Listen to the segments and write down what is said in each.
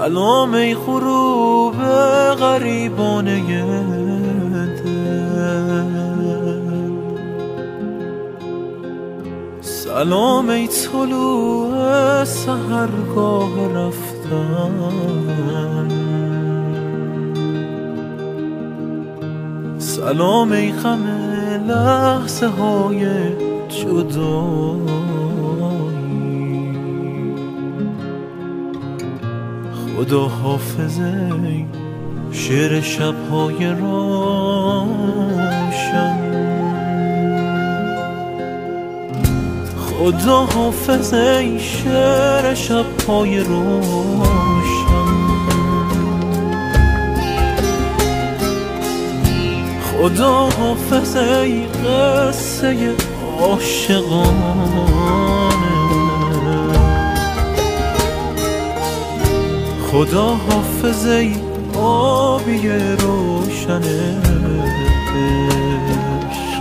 سلام ای غروب غریبانه دل، سلام ای طلوع سحرگاه رفتن، سلام ای غم لحظه های جدایی. خدا حافظ ای شعر شب‌های روشن، خدا حافظ ای شعر شب‌های روشن، خدا حافظ ای قصه عاشقانه، خدا حافظ ای آبی روشن عشق،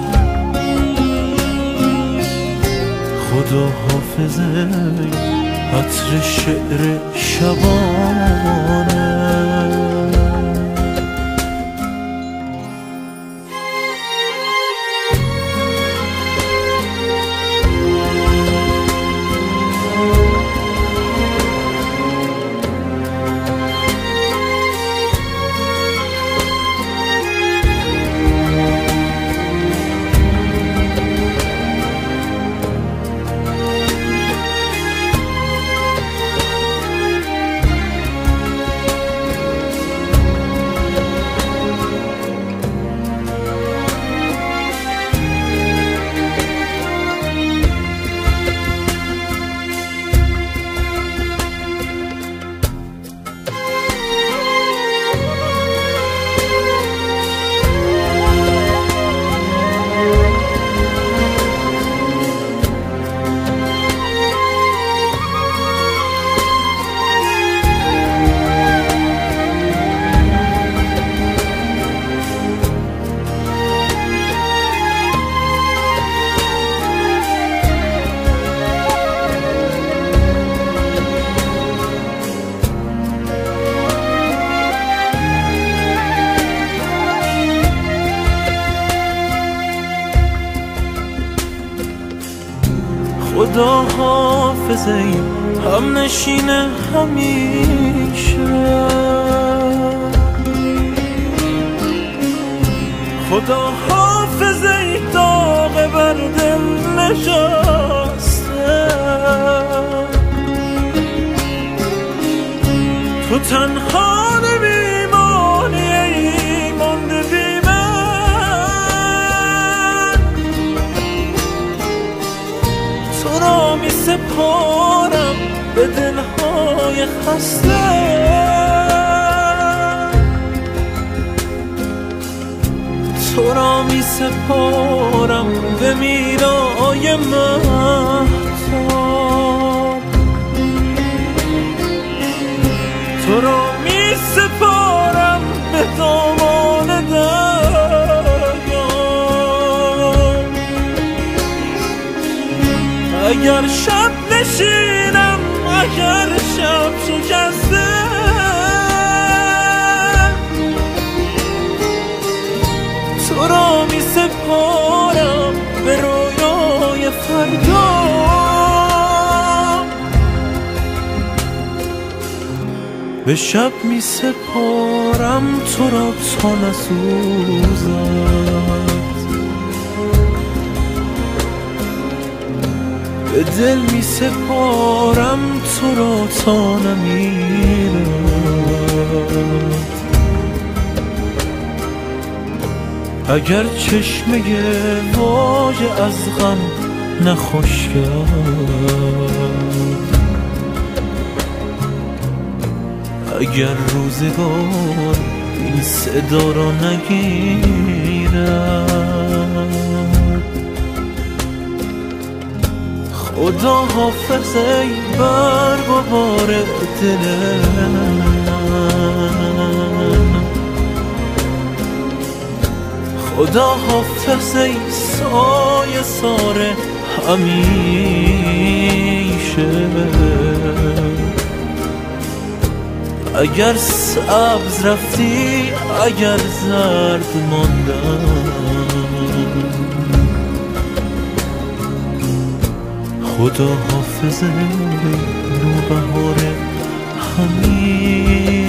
خدا حافظ ای عطر شعر شبانه. خدا حافظ ای هم نشین همیشه، خدا حافظ ای داغ بر دل نشسته، تو تنها نمیمانی ای مانده بی من، تو را می سپارم به دلهای خسته، تو را می سپارم به میرای مهتاب، تو را می سپارم به دامان دریا. اگر شب نشینم، اگر شب شکسته، تو را می سپارم به رویای فردا، به شب می سپارم تو را تا نسوزد، به دل می سپارم تو را تا نمیرد. اگر چشمه واژه از غم نخوش کرد، اگر روزگار این صدا را نگیرد، خدا حافظ ای برگ و بار دل من، خدا حافظ ای سایه سار همیشه، اگر سبز رفتی اگر زرد ماندم خدا حافظ نوبهار همین